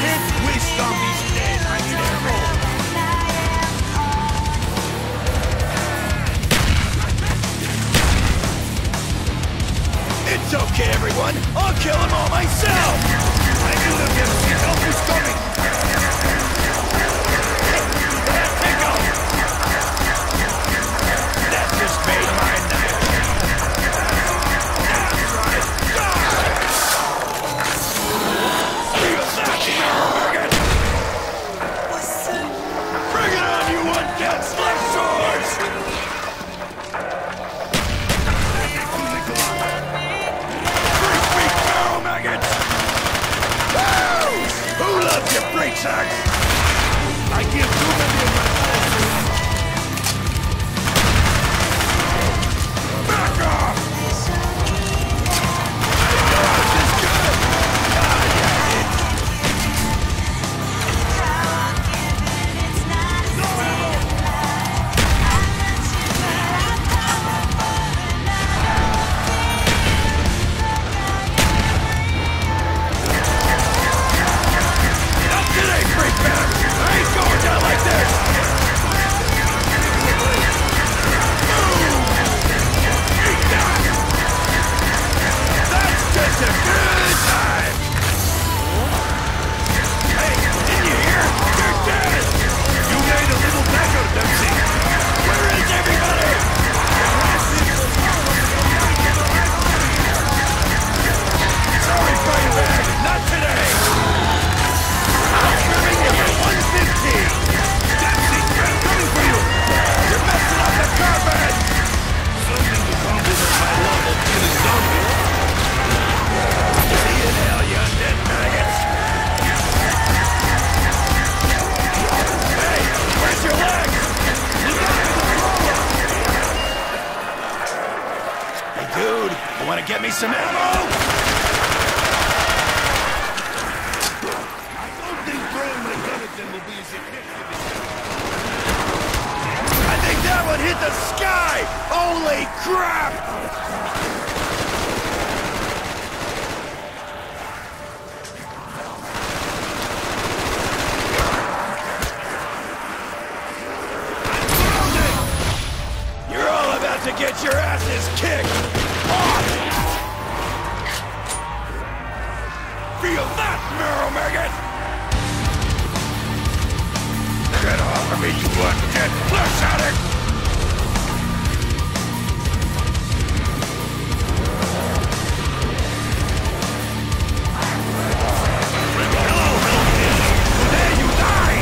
Hit with zombies dead. I need ammo. It's okay, everyone. I'll kill them all myself. I knew them get help was coming. Take off. That just made my night. That's right. Feel that target. Bring it on, you undead slash swords. Who loves your break sacks? I give too many of my forces. Back off! This is good! Get me some ammo! I don't think throwing my gun at them will be as effective as I think that one hit the sky! Holy crap! I'm you're all about to get your asses kicked! Off! Feel that, marrow maggot! Get off of me, you undead flesh addict! Hello, Hellkid! There you die!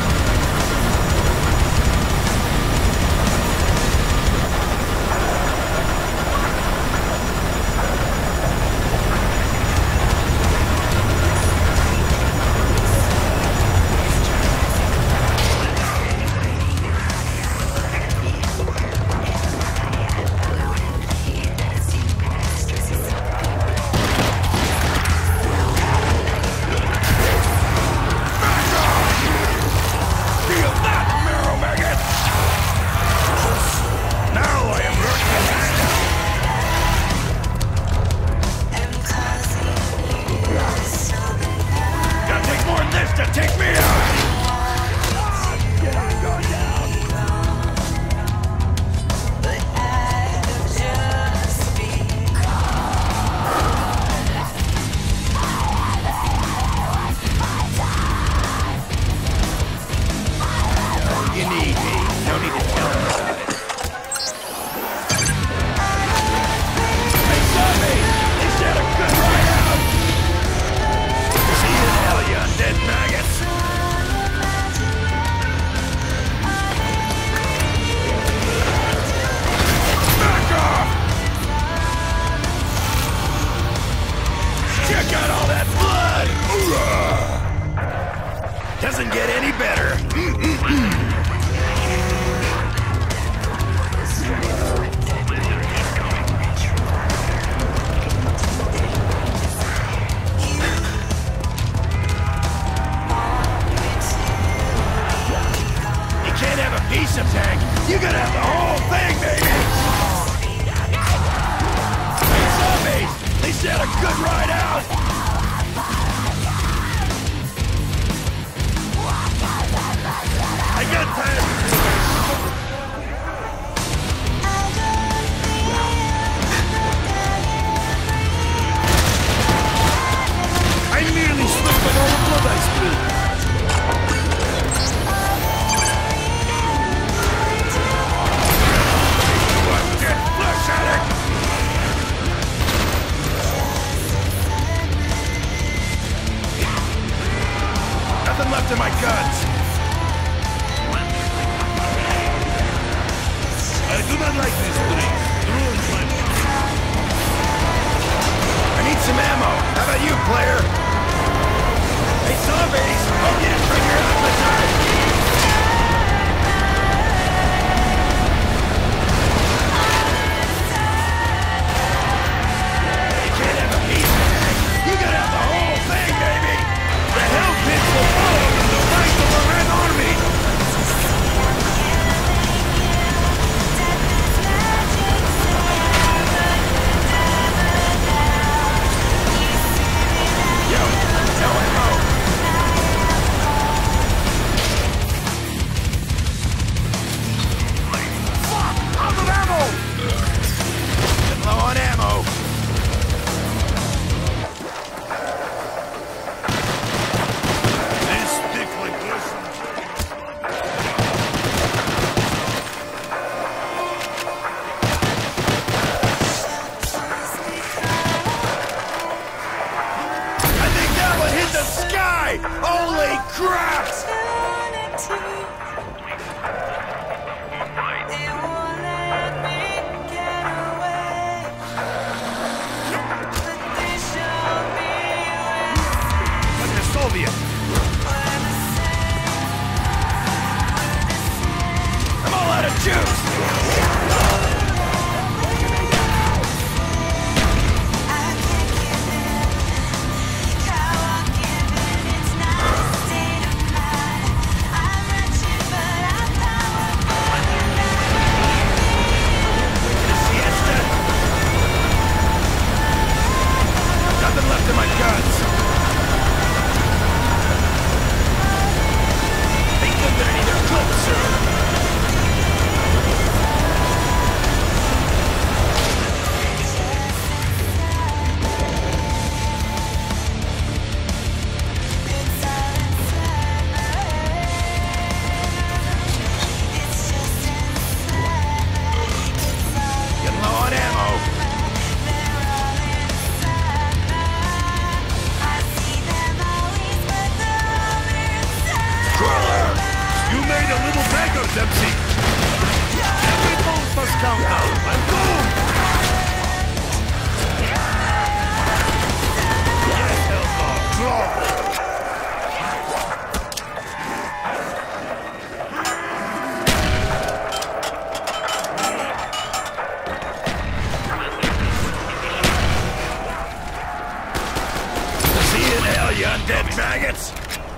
Take me out! Get on, go down! But I have just you need me. No need to tell me about it. Hey, zombie! They said a good ride out! See you in hell, you undead maggots! blood I spilled. Get flesh at it! Nothing left in my guns. I do not like this place. Ruins my life. I need some ammo. How about you, player? Hey, zombies! Oh, yeah, bring your appetite! You can't have a piece of it. You gotta have the whole thing, baby! The hell pits will follow them the right of the Red Army! Yo, no ammo! Fuck! Out of ammo! Getting low on ammo. This stick like listen. I think that one hit the sky! Holy crap! Like the Soviet. I'm all out of juice! Siesta. Nothing left in my guns. Think I'm gonna need a cook soon. Getting low on ammo. Crawler! You made a little bag of Dempsey. Every bolt must count now. I'm boom! Yes, Elbow. Draw. See you in hell, you undead maggots!